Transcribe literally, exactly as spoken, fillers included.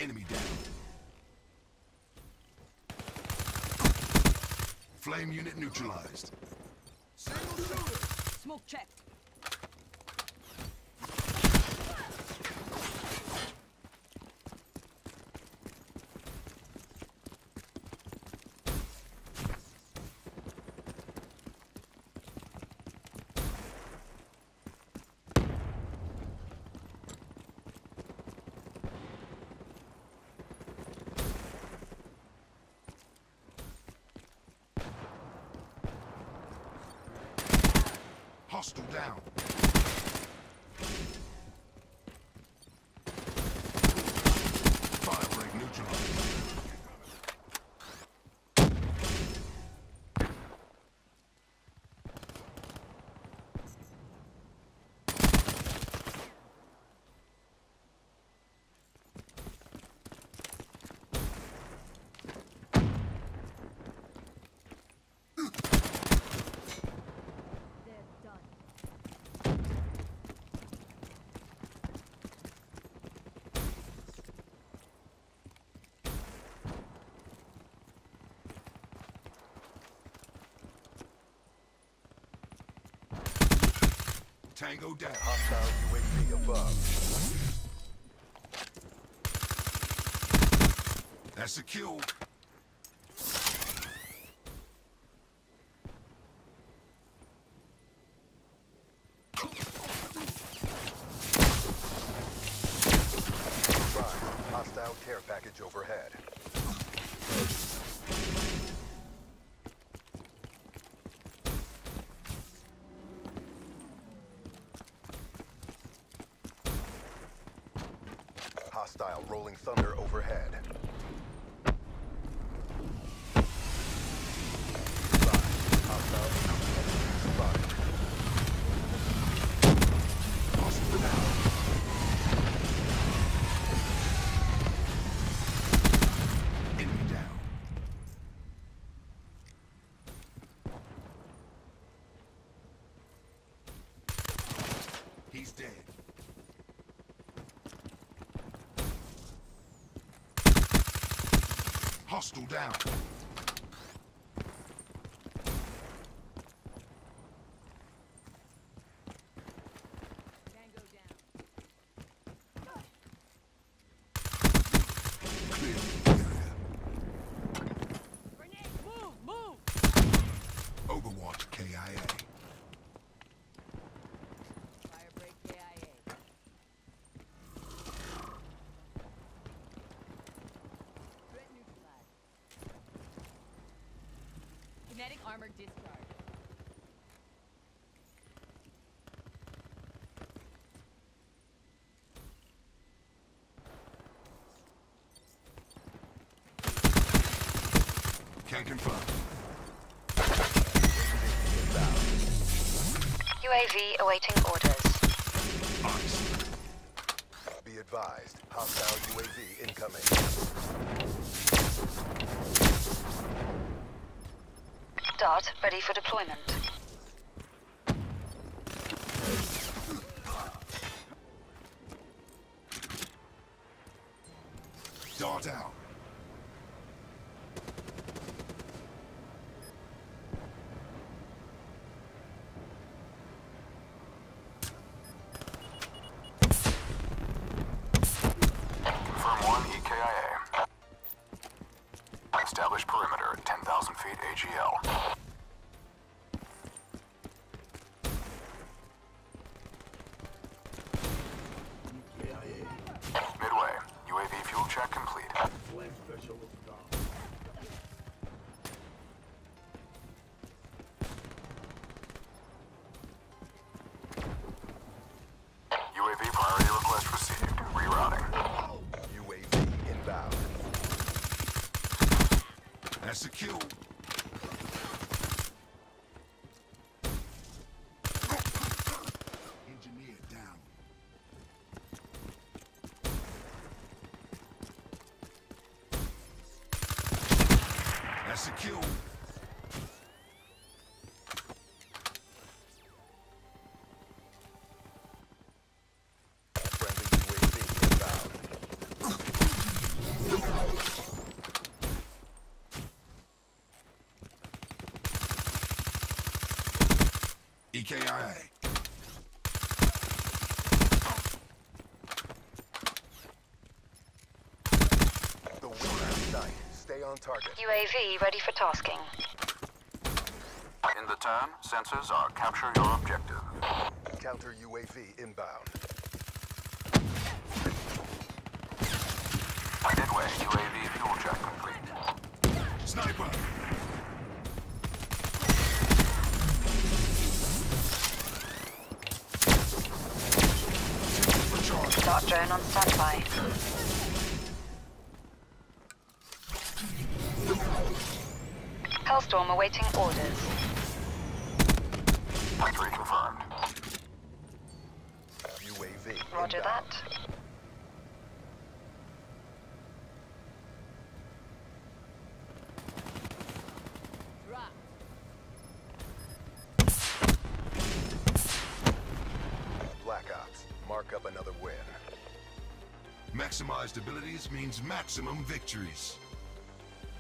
Enemy down. Flame unit neutralized. Single shooter. Smoke check. Hostile down. Fire break neutralized. Tango down. Hostile U A V above. That's a kill. Hostile care package overhead. Hostile rolling thunder overhead. Hostile spotted. Hostile down. Enemy down. He's dead. Hostile down. Tango down. Clear. Grenade, move, move! Overwatch K I A. Fire break K I A. Threat neutralized. Kinetic armor discharge. Can confirm. U A V awaiting orders. Ice. Be advised. Hostile U A V incoming. Dart ready for deployment. Dart out. Confirm one E K I A. Establish perimeter at ten thousand feet A G L. E K I A. The winner in sight. Stay on target. U A V ready for tasking. In the turn, sensors are capture your objective. Counter U A V inbound. Midway, U A V fuel check complete. Sniper. For charge. Dart drone on standby. Hellstorm awaiting orders. Three confirmed. U A V Roger inbound. that. Drop. Black Ops. Mark up another win. Maximized abilities means maximum victories.